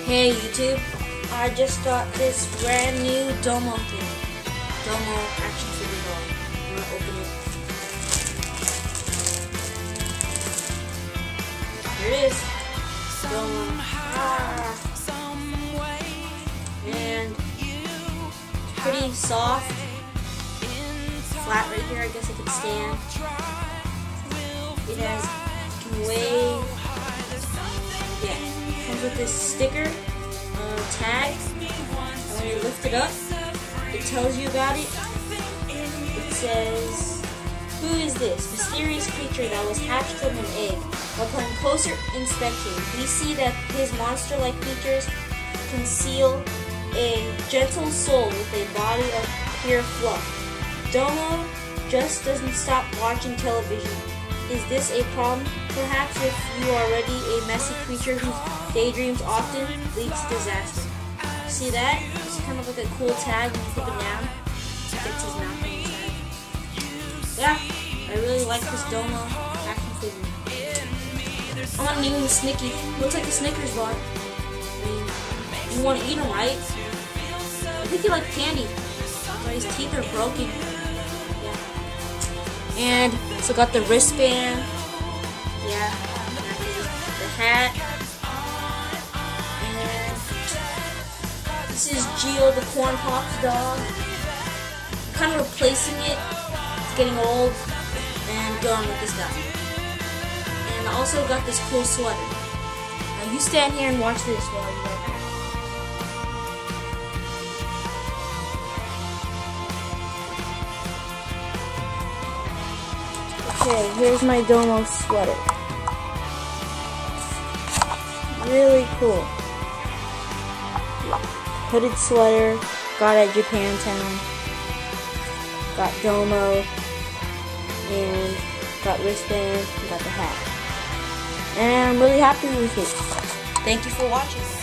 Hey YouTube, I just got this brand new Domo thing. Domo action figure doll. I'm gonna open it. Here it is. Domo. And pretty soft. Flat right here, I guess it can stand. It can weigh. Yeah, comes with this sticker tag. And when you lift it up, it tells you about it. It says, "Who is this mysterious creature that was hatched from an egg? Upon closer inspection, we see that his monster-like features conceal a gentle soul with a body of pure fluff. Domo just doesn't stop watching television. Is this a problem? Perhaps if you are already a messy creature whose daydreams often leads to disaster." See that? It's kind of like a cool tag when you flip it down. It gets his mouth on the tag. Yeah, I really like this Domo action figure. I want to name him Snicky. Looks like a Snickers bar. I mean, you want to eat him, right? I think he likes candy. But his teeth are broken. Yeah. And so got the wristband. Yeah. The hat. And this is Geo the Corn Pops dog. I'm kind of replacing it. It's getting old. And going with this guy. And I also got this cool sweater. Now you stand here and watch this while you go. Okay, here's my Domo sweater. Really cool. Hooded sweater, got at Japantown. Got Domo, and got wristband, and got the hat. And I'm really happy with it. Thank you for watching.